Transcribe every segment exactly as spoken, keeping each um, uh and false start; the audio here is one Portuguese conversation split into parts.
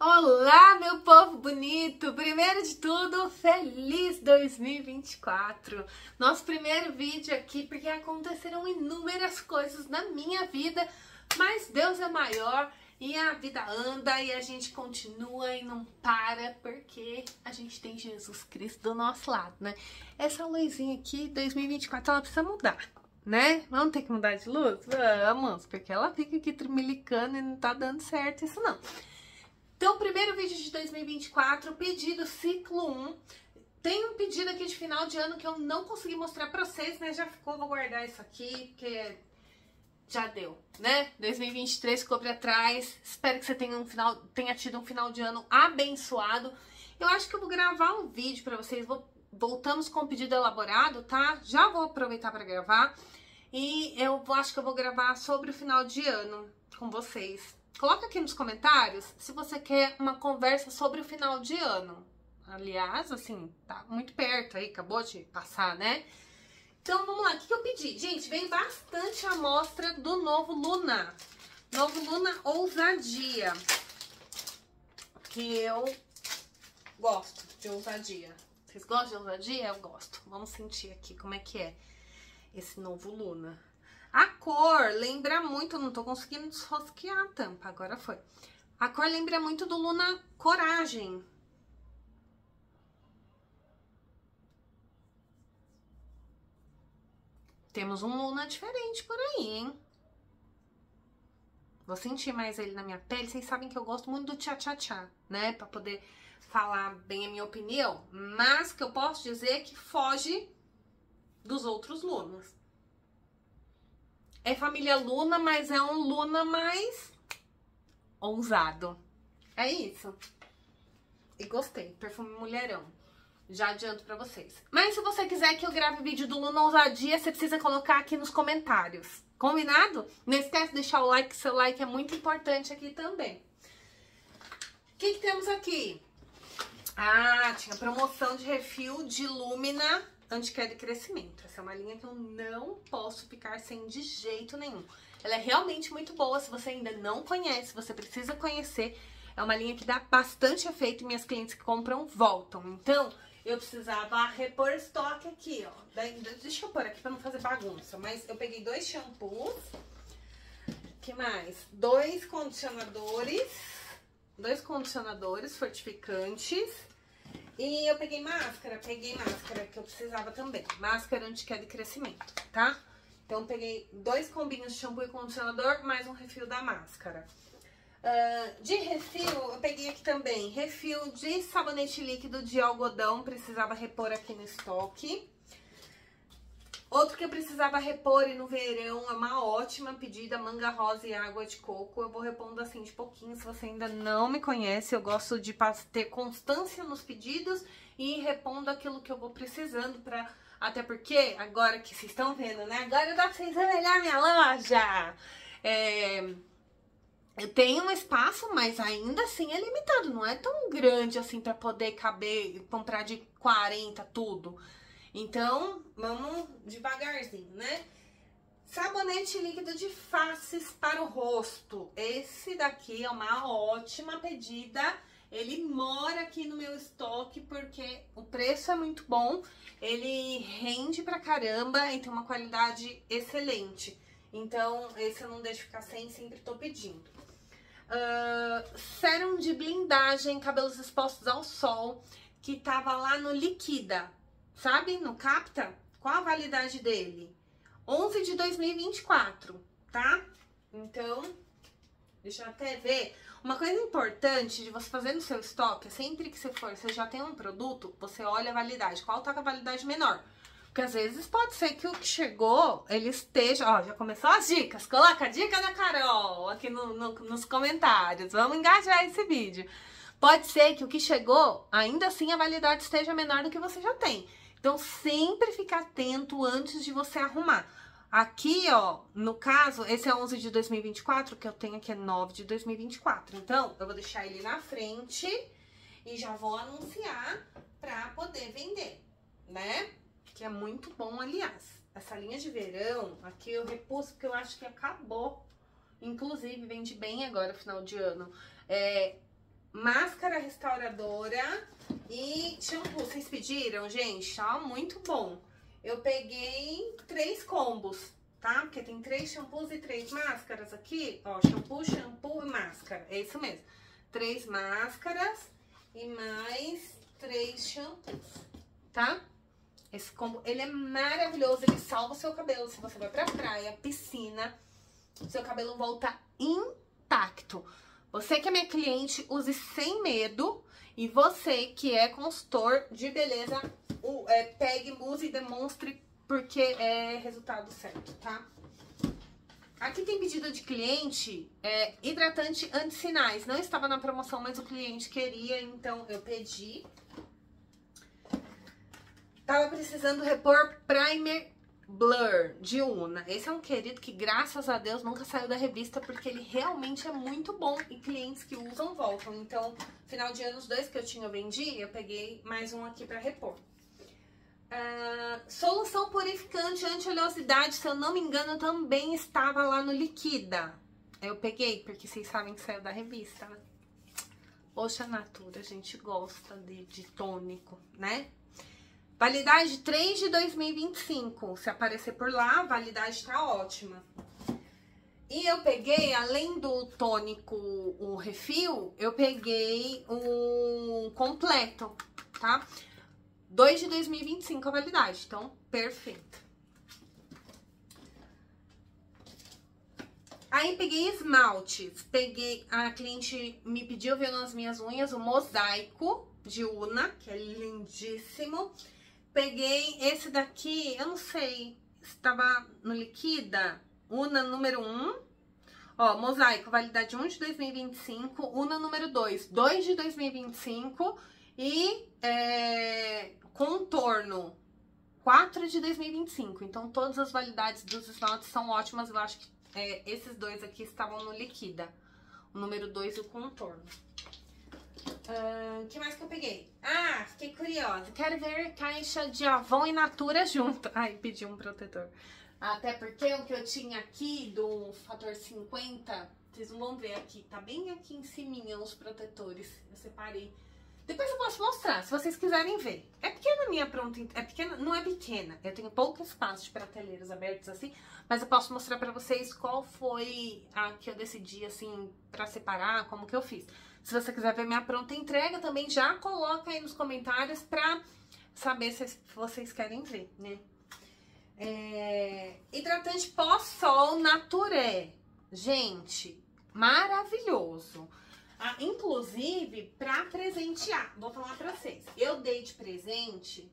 Olá, meu povo bonito! Primeiro de tudo, feliz dois mil e vinte e quatro! Nosso primeiro vídeo aqui, porque aconteceram inúmeras coisas na minha vida, mas Deus é maior e a vida anda e a gente continua e não para, porque a gente tem Jesus Cristo do nosso lado, né? Essa luzinha aqui, dois mil e vinte e quatro, ela precisa mudar, né? Vamos ter que mudar de luz? Vamos, porque ela fica aqui tremilicando e não tá dando certo isso não. Então, primeiro vídeo de dois mil e vinte e quatro, pedido ciclo um. Tem um pedido aqui de final de ano que eu não consegui mostrar pra vocês, mas já ficou, vou guardar isso aqui, porque já deu, né? dois mil e vinte e três ficou pra trás. Espero que você tenha, um final, tenha tido um final de ano abençoado. Eu acho que eu vou gravar um vídeo pra vocês. Vou, voltamos com o pedido elaborado, tá? Já vou aproveitar pra gravar. E eu acho que eu vou gravar sobre o final de ano com vocês. Coloca aqui nos comentários se você quer uma conversa sobre o final de ano. Aliás, assim, tá muito perto aí, acabou de passar, né? Então, vamos lá, o que, que eu pedi? Gente, vem bastante amostra do novo Luna. Novo Luna Ousadia. Que eu gosto de ousadia. Vocês gostam de ousadia? Eu gosto. Vamos sentir aqui como é que é esse novo Luna. A cor lembra muito, não tô conseguindo desrosquear a tampa, agora foi. A cor lembra muito do Luna Coragem. Temos um Luna diferente por aí, hein? Vou sentir mais ele na minha pele. Vocês sabem que eu gosto muito do tchá-tchá-tchá, né? Pra poder falar bem a minha opinião. Mas que eu posso dizer que foge dos outros Lunas. É família Luna, mas é um Luna mais ousado. É isso. E gostei. Perfume mulherão. Já adianto pra vocês. Mas se você quiser que eu grave vídeo do Luna Ousadia, você precisa colocar aqui nos comentários. Combinado? Não esquece de deixar o like, seu like é muito importante aqui também. O que, que temos aqui? Ah, tinha promoção de refil de Lumina Anti-Queda e Crescimento. Essa é uma linha que eu não posso ficar sem de jeito nenhum. Ela é realmente muito boa. Se você ainda não conhece, você precisa conhecer. É uma linha que dá bastante efeito e minhas clientes que compram voltam. Então, eu precisava repor estoque aqui, ó. Deixa eu pôr aqui pra não fazer bagunça. Mas eu peguei dois shampoos. Que mais? Dois condicionadores. Dois condicionadores fortificantes. E eu peguei máscara, peguei máscara que eu precisava também. Máscara anti-queda e crescimento, tá? Então, eu peguei dois combinhos de shampoo e condicionador, mais um refil da máscara. Uh, de refil, eu peguei aqui também refil de sabonete líquido de algodão, precisava repor aqui no estoque. Outro que eu precisava repor e no verão, é uma ótima pedida, manga rosa e água de coco. Eu vou repondo assim de pouquinho, se você ainda não me conhece, eu gosto de ter constância nos pedidos e ir repondo aquilo que eu vou precisando pra... Até porque, agora que vocês estão vendo, né? Agora dá pra vocês ver melhor minha loja. É... Eu tenho um espaço, mas ainda assim é limitado, não é tão grande assim pra poder caber, comprar de quarenta tudo. Então, vamos devagarzinho, né? Sabonete líquido de faces para o rosto. Esse daqui é uma ótima pedida. Ele mora aqui no meu estoque porque o preço é muito bom. Ele rende pra caramba e tem uma qualidade excelente. Então, esse eu não deixo ficar sem, sempre tô pedindo. Uh, sérum de blindagem, cabelos expostos ao sol, que tava lá no Liquida. Sabe? No Capta? Qual a validade dele? onze de dois mil e vinte e quatro, tá? Então, deixa eu até ver. Uma coisa importante de você fazer no seu estoque, é sempre que você for, você já tem um produto, você olha a validade. Qual tá com a validade menor? Porque às vezes pode ser que o que chegou, ele esteja... Ó, já começou as dicas. Coloca a dica da Carol aqui no, no, nos comentários. Vamos engajar esse vídeo. Pode ser que o que chegou, ainda assim a validade esteja menor do que você já tem. Então, sempre fica atento antes de você arrumar. Aqui, ó, no caso, esse é onze de dois mil e vinte e quatro, que eu tenho aqui é nove de dois mil e vinte e quatro. Então, eu vou deixar ele na frente e já vou anunciar pra poder vender, né? Que é muito bom, aliás. Essa linha de verão, aqui eu repus porque eu acho que acabou. Inclusive, vende bem agora, final de ano. É... máscara restauradora e shampoo. Vocês pediram, gente? Ó, muito bom. Eu peguei três combos, tá? Porque tem três shampoos e três máscaras aqui. Ó, shampoo, shampoo e máscara. É isso mesmo. Três máscaras e mais três shampoos, tá? Esse combo, ele é maravilhoso. Ele salva o seu cabelo. Se você vai pra praia, piscina, seu cabelo volta intacto. Você que é minha cliente, use sem medo. E você que é consultor de beleza, o, é, pegue, use e demonstre, porque é resultado certo, tá? Aqui tem pedido de cliente, é, hidratante anti-sinais. Não estava na promoção, mas o cliente queria, então eu pedi. Tava precisando repor primer Blur de Una. Esse é um querido que, graças a Deus, nunca saiu da revista, porque ele realmente é muito bom e clientes que usam voltam. Então, final de ano, os dois que eu tinha eu vendi, eu peguei mais um aqui pra repor. Uh, solução purificante anti-oleosidade, se eu não me engano, também estava lá no Liquida. Eu peguei, porque vocês sabem que saiu da revista, né? Poxa, Natura, a gente gosta de, de tônico, né? Validade três de dois mil e vinte e cinco. Se aparecer por lá, a validade tá ótima. E eu peguei, além do tônico, o refil, eu peguei um completo, tá? dois de dois mil e vinte e cinco a validade, então, perfeito. Aí, peguei esmaltes. Peguei, a cliente me pediu, viu nas minhas unhas, o Mosaico de Una, que é lindíssimo. Peguei esse daqui, eu não sei, estava no Liquida, Una número um. Ó, Mosaico, validade um de dois mil e vinte e cinco. Una número dois, dois de dois mil e vinte e cinco. E é, contorno, quatro de dois mil e vinte e cinco. Então, todas as validades dos esmaltes são ótimas. Eu acho que é, esses dois aqui estavam no Liquida. O número dois e o contorno. O uh, que mais que eu peguei? Ah, fiquei curiosa. Quero ver caixa de Avon e Natura junto. Ai, pedi um protetor. Até porque o que eu tinha aqui do fator cinquenta, vocês não vão ver aqui, tá bem aqui em cima os protetores. Eu separei. Depois eu posso mostrar, se vocês quiserem ver. É pequena a minha pronta, é pequena, não é pequena. Eu tenho pouco espaço de prateleiros abertos assim, mas eu posso mostrar pra vocês qual foi a que eu decidi, assim, pra separar, como que eu fiz. Se você quiser ver minha pronta entrega, também já coloca aí nos comentários pra saber se vocês querem ver, né? É... Hidratante pós-sol Naturé. Gente, maravilhoso. Ah, inclusive, pra presentear, vou falar pra vocês. Eu dei de presente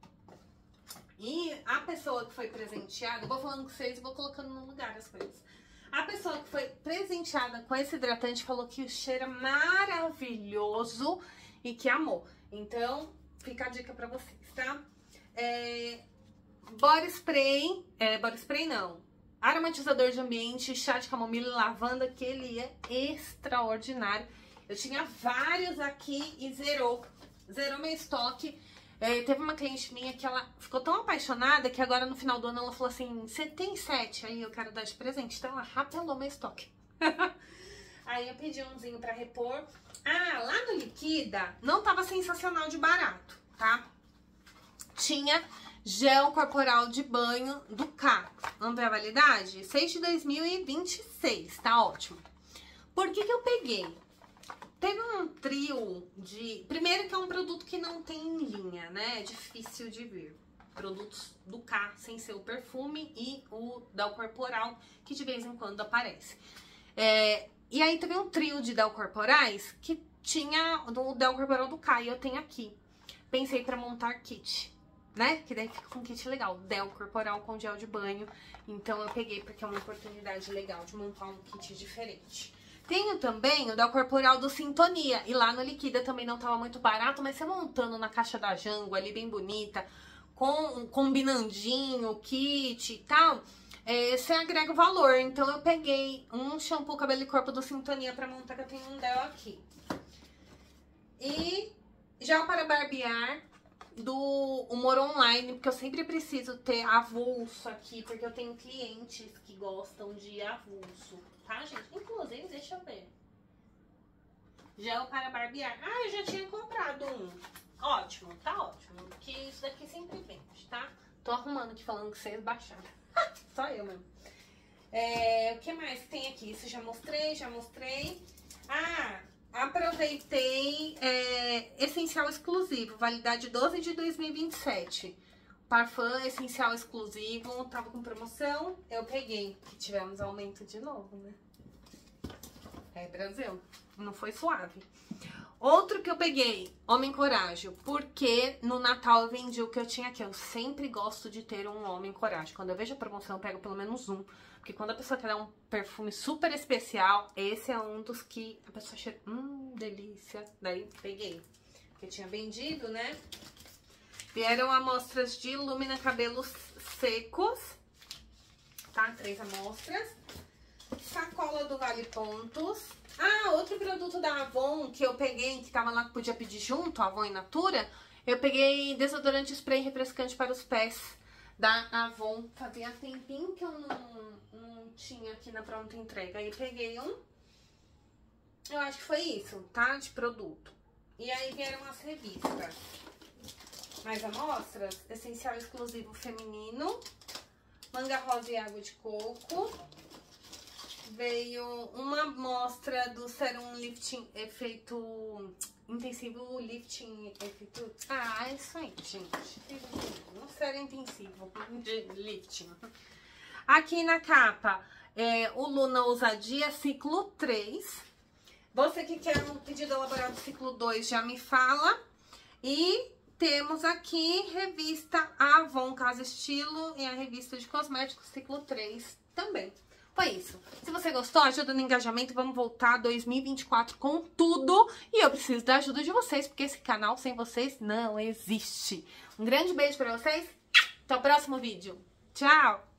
e a pessoa que foi presenteada, vou falando com vocês e vou colocando no lugar as coisas. A pessoa que foi presenteada com esse hidratante falou que o cheiro é maravilhoso e que amou. Então, fica a dica pra vocês, tá? É, body spray, é, body spray não, aromatizador de ambiente, chá de camomila e lavanda, que ele é extraordinário. Eu tinha vários aqui e zerou, zerou meu estoque. É, teve uma cliente minha que ela ficou tão apaixonada que agora no final do ano ela falou assim, você tem sete? Aí eu quero dar de presente, então ela rapelou meu estoque. Aí eu pedi umzinho pra repor. Ah, lá no Liquida não tava sensacional de barato, tá? Tinha gel corporal de banho do K. Vamos ver a validade? seis de dois mil e vinte e seis, tá ótimo. Por que que eu peguei? Teve um trio de... Primeiro que é um produto que não tem linha, né? É difícil de ver. Produtos do K, sem ser o perfume e o Del Corporal, que de vez em quando aparece. É, e aí teve um trio de Del Corporais que tinha o Del Corporal do K e eu tenho aqui. Pensei pra montar kit, né? Que daí fica com um kit legal. Del Corporal com gel de banho. Então eu peguei porque é uma oportunidade legal de montar um kit diferente. Tenho também o Del Corporal do Sintonia. E lá no Liquida também não tava muito barato, mas você montando na caixa da Jango ali bem bonita, com combinandinho, kit e tal, é, você agrega o valor. Então eu peguei um shampoo cabelo e corpo do Sintonia pra montar, que eu tenho um Del aqui. E gel para barbear do Humor Online, porque eu sempre preciso ter avulso aqui, porque eu tenho clientes que gostam de avulso, tá, gente? Inclusive, deixa eu ver. Gel para barbear. Ah, eu já tinha comprado um. Ótimo, tá ótimo. Porque isso daqui sempre vende, tá? Tô arrumando aqui falando que vocês baixaram. Só eu mesmo. É, o que mais tem aqui? Isso já mostrei, já mostrei. Ah, aproveitei é, essencial exclusivo. Validade doze de dois mil e vinte e sete. Parfum essencial exclusivo. Tava com promoção, eu peguei. Que tivemos aumento de novo, né? É, Brasil. Não foi suave. Outro que eu peguei, Homem Coragem, porque no Natal eu vendi o que eu tinha aqui. Eu sempre gosto de ter um Homem Coragem. Quando eu vejo a promoção, eu pego pelo menos um. Porque quando a pessoa quer dar um perfume super especial, esse é um dos que a pessoa cheira... Hum, delícia. Daí peguei. Porque tinha vendido, né? Vieram amostras de Lumina Cabelos Secos. Tá? Três amostras. Sacola do Vale Pontos. Ah, outro produto da Avon que eu peguei, que tava lá que podia pedir junto, Avon in Natura. Eu peguei desodorante spray refrescante para os pés da Avon. Fazia tempinho que eu não, não tinha aqui na pronta entrega. Aí peguei um. Eu acho que foi isso, tá? De produto. E aí vieram as revistas. Mais amostras. Essencial exclusivo feminino. Manga rosa e água de coco. Veio uma amostra do Serum Lifting Efeito Intensivo Lifting Efeito... Ah, é isso aí, gente. Um sérum intensivo de lifting. Aqui na capa, é, o Luna Ousadia Ciclo três. Você que quer um pedido elaborado Ciclo dois, já me fala. E temos aqui revista Avon Casa Estilo e a revista de cosméticos Ciclo três também. Foi isso. Se você gostou, ajuda no engajamento. Vamos voltar dois mil e vinte e quatro com tudo. E eu preciso da ajuda de vocês, porque esse canal sem vocês não existe. Um grande beijo pra vocês. Até o próximo vídeo. Tchau!